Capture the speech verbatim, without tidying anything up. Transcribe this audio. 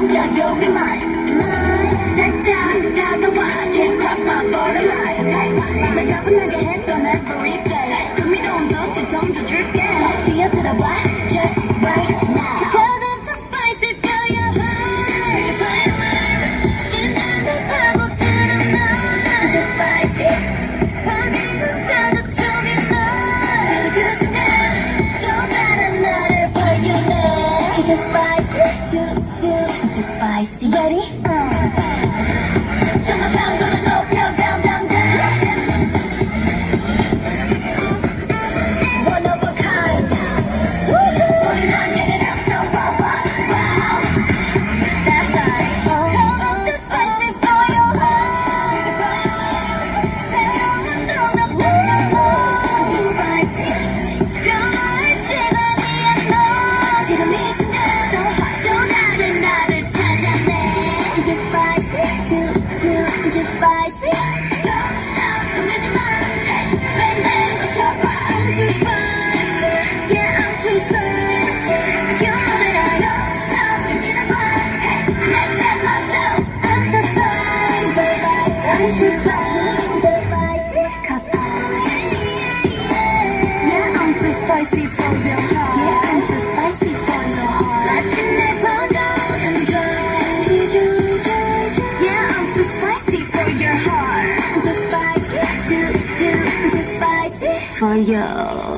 you'll be mine, mine. 살짝 다가와, can't cross my borderline. 내가 분하게 했던 every day. 흥미로운 덫을 던져줄게. 뛰어들어봐, just right now. Cause I'm too spicy for your heart. 신나는 파고드는 너, just spicy. 번지는 자극적인 너. 그 순간 또 다른 나를 발견해. Just spicy, too, too, just spicy. Ready? 정말 강도를 높여, down, down, down. One of a kind. 우린 한계는 없어, wow, wow, wow. That's right. Cause I'm too spicy for your heart. 새로운 동력 느껴봐. Too spicy. 변화의 시간이야 너. 지금 이 순간 so hot. 또 다른 나를 찾아내. Just spicy, too, too, just spicy. Don't stop, 끝내지 마. Bang, bang, 고쳐봐. I'm too spicy. Yeah, I'm too spicy. You know that I don't stop, 믿어봐. Next step myself. I'm too spicy. I'm too spicy, just spicy. Cause I, yeah, I'm too spicy for your heart. Yeah, I'm too spicy for your heart. 마침내 번져오는 joy. Yeah, I'm too spicy for your heart. I'm too spicy, too, too, too spicy for you.